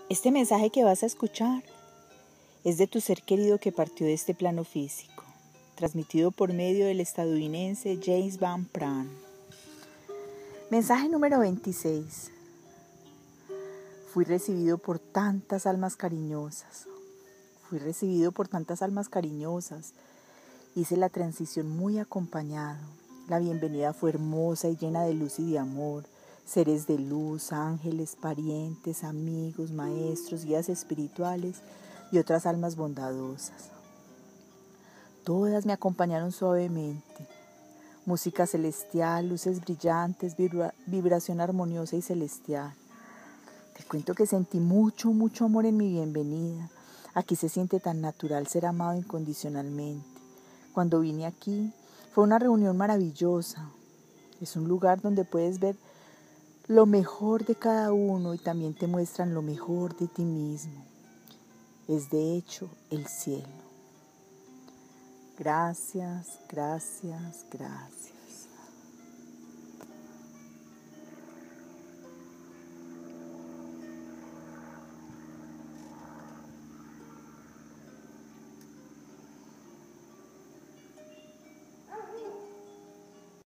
Este mensaje que vas a escuchar es de tu ser querido que partió de este plano físico, transmitido por medio del estadounidense James Van Praagh. Mensaje número 26. Fui recibido por tantas almas cariñosas. Hice la transición muy acompañado. La bienvenida fue hermosa y llena de luz y de amor. Seres de luz, ángeles, parientes, amigos, maestros, guías espirituales y otras almas bondadosas. Todas me acompañaron suavemente. Música celestial, luces brillantes, vibración armoniosa y celestial. Te cuento que sentí mucho amor en mi bienvenida. Aquí se siente tan natural ser amado incondicionalmente. Cuando vine aquí, fue una reunión maravillosa. Es un lugar donde puedes ver lo mejor de cada uno y también te muestran lo mejor de ti mismo. Es de hecho el cielo. Gracias.